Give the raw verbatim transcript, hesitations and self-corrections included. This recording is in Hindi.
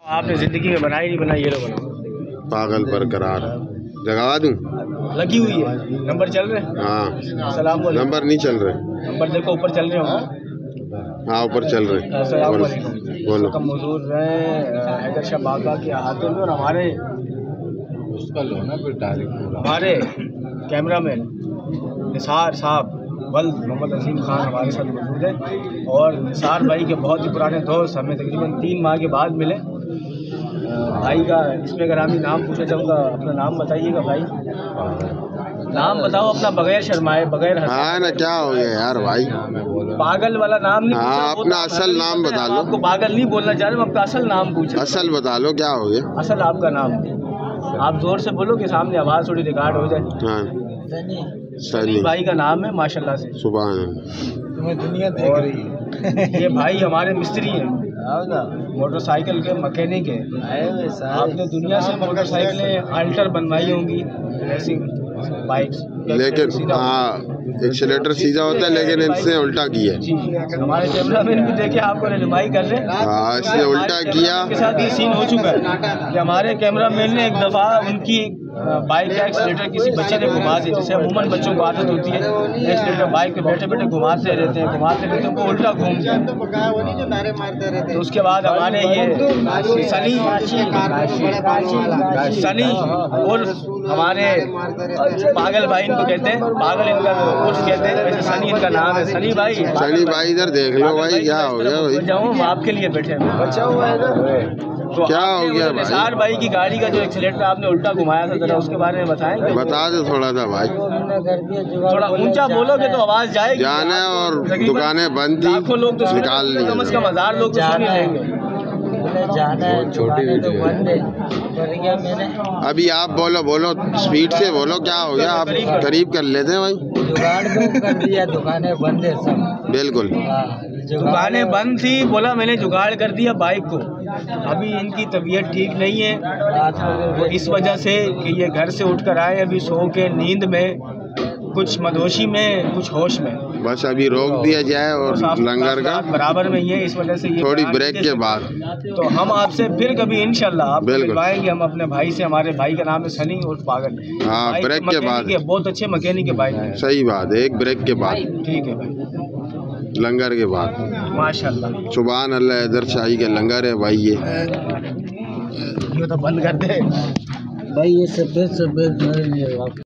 आपने जिंदगी में बनाई नहीं बनाई, ये लो बनाओ। पागल बरकरार जगवा दूं? लगी हुई है, नंबर चल रहे हैं। हाँ सलाम वालेकुम। नंबर नहीं चल रहे। नंबर देखो ऊपर चल रहे हो। हाँ ऊपर चल रहे। सलाम वालेकुम। बोलो। कम मौजूद रहे हैदर शाह बागा के अहाते में, और हमारे उसका लो ना फिर डायरेक्ट हमारे कैमरामैन निसार साहब वल्द मोहम्मद अजीम खान हमारे साथ मौजूद है। और निसार भाई के बहुत ही पुराने दोस्त हमें तकरीबन तीन माह के बाद मिले। भाई का इसमें ग्रामी नाम पूछना चाहूँगा, अपना नाम बताइएगा भाई। नाम बताओ अपना बगैर शर्माए, बगैर हंसे। हाँ ना क्या हो गया यार भाई, पागल वाला नाम नहीं। हाँ अपना असल नाम बता लो। आपको पागल नहीं बोलना चाह रहे, आपका असल नाम पूछ। असल बता लो क्या हो गया। असल आपका नाम आप जोर से बोलो कि सामने आवाज़ थोड़ी रिकॉर्ड हो जाए। हाँ सनी भाई का नाम है माशाल्लाह से। सुभान तुम्हें दुनिया देख रही है। ये भाई हमारे मिस्त्री हैं, मोटरसाइकिल के मैकेनिक है। आपने दुनिया से मोटरसाइकिलें अल्टर बनवाई होंगी, ऐसी बाइक्स, लेकिन हाँ एक्सीलेटर सीधा होता है लेकिन इनसे उल्टा किया। जी हमारे कैमरामैन भी देखे आपको रहनुमाई कर रहे हैं। हाँ इसने उल्टा किया। के साथ ये सीन हो चुका है कि हमारे कैमरामैन ने एक दफ़ा उनकी बाइक का एक्सीलेटर किसी बच्चे ने घुमा दिया। जैसे अमूमन बच्चों को आदत होती है एक्सीलेटर बाइक पे बैठे बैठे घुमाते रहते हैं घुमाते रहते हैं, उनको उल्टा घूम गया। तो उसके बाद हमारे ये सनी सनी और हमारे पागल भाई इनको कहते हैं, पागल इनका उर्फ कहते हैं, वैसे सनी इनका नाम है। सनी भाई सनी भाई इधर देख लो भाई क्या हो गया भाई। जाऊँ हम आपके लिए बैठे हैं, बचा हुआ है। तो क्या हो गया भाई? निसार भाई की गाड़ी का जो एक्सीलेटर आपने उल्टा घुमाया था, जरा उसके बारे में बताएं। बता दो थोड़ा सा भाई, थोड़ा ऊंचा बोलोगे तो आवाज जाएगी। जाना और दुकानें बंद थी, लाखों लोग तो निकाल ली। कम से कम हजार लोग तो सुन ही लेंगे। जाना है छोटी वीडियो अभी आप बोलो बोलो स्पीड से बोलो क्या हो गया। आप करीब कर लेते हैं भाई। जुगाड़ कर दिया, दुकानें बंद है सब। बिल्कुल दुकानें बंद थी, बोला मैंने जुगाड़ कर दिया बाइक को। अभी इनकी तबीयत ठीक नहीं है, वो इस वजह से कि ये घर से उठकर आए अभी सो के नींद में, कुछ मदहोशी में कुछ होश में। बस अभी रोक दिया जाए और लंगर का बराबर में ही है, इस वजह से ये थोड़ी ब्रेक के बाद। तो हम आपसे फिर कभी इंशाल्लाह आपको बिल्कुल मिलवाएंगे हम अपने भाई से। हमारे भाई का नाम है सनी और पागल। हाँ ब्रेक के बाद, बहुत अच्छे मैकेनिक के भाई हैं। सही बात है, एक ब्रेक के बाद ठीक है भाई, लंगर के बाद माशाल्लाह। सुभान अल्लाह हैदर शाही के लंगर है भाई। ये ये तो बंद कर दे भाई, ये सफेद सफेद